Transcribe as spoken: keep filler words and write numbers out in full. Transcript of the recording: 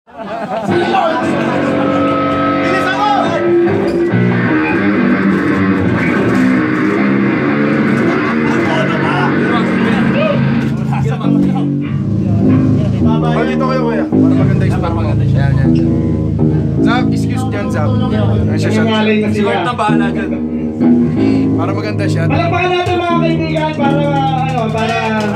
Bilis ako! Oh, dito kayo kuya. Para maganda yung para maganda siya. Yan, yan, yan. Zab, excuse dyan, Zab. Ay, siya, siya. Si Lord na bahala dyan. Para maganda siya. Palakpakan natin mga kaibigan para, ano, para...